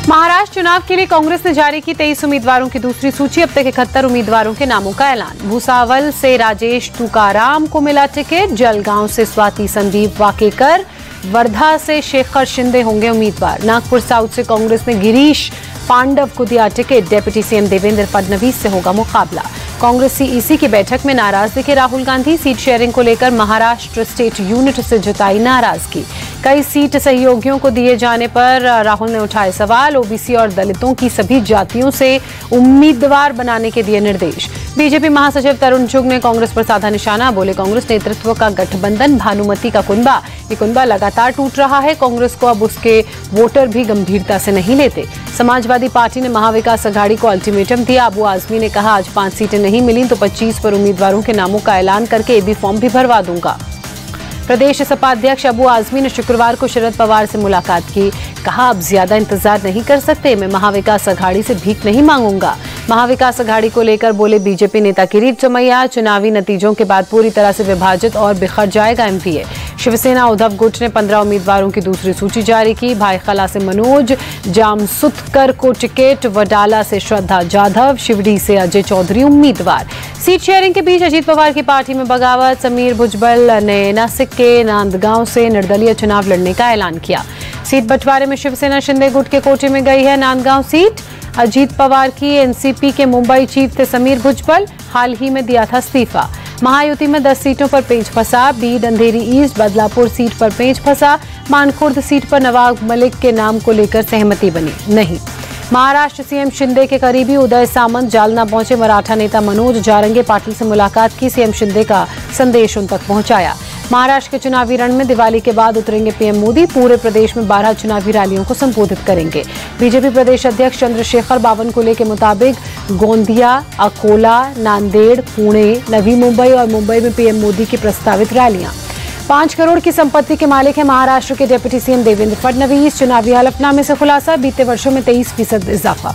महाराष्ट्र चुनाव के लिए कांग्रेस ने जारी की 23 उम्मीदवारों की दूसरी सूची। अब तक 71 उम्मीदवारों के नामों का ऐलान। भुसावल से राजेश तुकाराम को मिला टिकट। जलगांव से स्वाति संदीप वाकेकर, वर्धा से शेखर शिंदे होंगे उम्मीदवार। नागपुर साउथ से कांग्रेस ने गिरीश पांडव को दिया ticket. Deputy CM Devendra Fadnavis से होगा मुकाबला। कांग्रेस सीईसी की बैठक में नाराज दिखे राहुल गांधी। सीट शेयरिंग को लेकर महाराष्ट्र स्टेट यूनिट से जताई नाराजगी। कई सीट सहयोगियों को दिए जाने पर राहुल ने उठाए सवाल। ओबीसी और दलितों की सभी जातियों से उम्मीदवार बनाने के दिए निर्देश। बीजेपी महासचिव तरुण चुग ने कांग्रेस पर साधा निशाना। बोले, कांग्रेस नेतृत्व का गठबंधन भानुमति का कुनबा, ये कुनबा लगातार टूट रहा है। कांग्रेस को अब उसके वोटर भी गंभीरता से नहीं लेते। समाजवादी पार्टी ने महाविकास अघाड़ी को अल्टीमेटम दिया। अबू आजमी ने कहा, आज 5 सीटें नहीं मिली तो 25 पर उम्मीदवारों के नामों का ऐलान करके एबी फॉर्म भी भरवा दूंगा। प्रदेश सपा अध्यक्ष अबू आजमी ने शुक्रवार को शरद पवार से मुलाकात की। कहा, अब ज्यादा इंतजार नहीं कर सकते, मैं महाविकास अघाड़ी से भीख नहीं मांगूंगा। महाविकास अघाड़ी को लेकर बोले बीजेपी नेता किरीट सोमैया, चुनावी नतीजों के बाद पूरी तरह से विभाजित और बिखर जाएगा एमपीए। शिवसेना उद्धव गुट ने 15 उम्मीदवारों की दूसरी सूची जारी की। भाईखला से मनोज जामसुतकर को टिकट, वडाला से श्रद्धा जाधव, शिवडी से अजय चौधरी उम्मीदवार। सीट शेयरिंग के बीच अजीत पवार की पार्टी में बगावत। समीर भुजबल ने नासिक के नांदगांव से निर्दलीय चुनाव लड़ने का ऐलान किया। सीट बंटवारे में शिवसेना शिंदे गुट के कोटे में गई है नांदगांव सीट। अजीत पवार की एनसीपी के मुंबई चीफ थे समीर भुजबल, हाल ही में दिया था इस्तीफा। महायुति में 10 सीटों पर पेंच फंसा। बीड अंधेरी ईस्ट बदलापुर सीट पर पेंच फंसा। मानखुर्द सीट पर नवाब मलिक के नाम को लेकर सहमति बनी नहीं। महाराष्ट्र सीएम शिंदे के करीबी उदय सामंत जालना पहुंचे। मराठा नेता मनोज जारंगे पाटिल से मुलाकात की। सीएम शिंदे का संदेश उन तक पहुंचाया। महाराष्ट्र के चुनावी रण में दिवाली के बाद उतरेंगे पीएम मोदी। पूरे प्रदेश में 12 चुनावी रैलियों को संबोधित करेंगे। बीजेपी प्रदेश अध्यक्ष चंद्रशेखर बावनकुले के मुताबिक गोंदिया, अकोला, नांदेड़, पुणे, नवी मुंबई और मुंबई में पीएम मोदी की प्रस्तावित रैलियां। 5 करोड़ की संपत्ति के मालिक है महाराष्ट्र के डिप्टी सीएम देवेंद्र फडणवीस। चुनावी हलफनामे से खुलासा, बीते वर्षों में 23% इजाफा।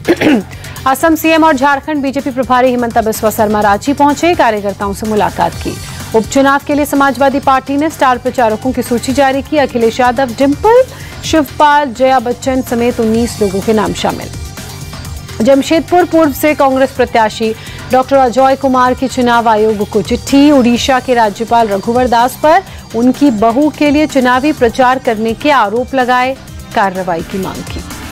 असम सीएम और झारखंड बीजेपी प्रभारी हिमंता बिस्वा शर्मा रांची पहुंचे। कार्यकर्ताओं से मुलाकात की। उपचुनाव के लिए समाजवादी पार्टी ने स्टार प्रचारकों की सूची जारी की। अखिलेश यादव, डिंपल, शिवपाल, जया बच्चन समेत 19 लोगों के नाम शामिल। जमशेदपुर पूर्व से कांग्रेस प्रत्याशी डॉक्टर अजय कुमार की चुनाव आयोग को चिट्ठी। उड़ीसा के राज्यपाल रघुवर दास पर उनकी बहू के लिए चुनावी प्रचार करने के आरोप लगाए, कार्रवाई की मांग की।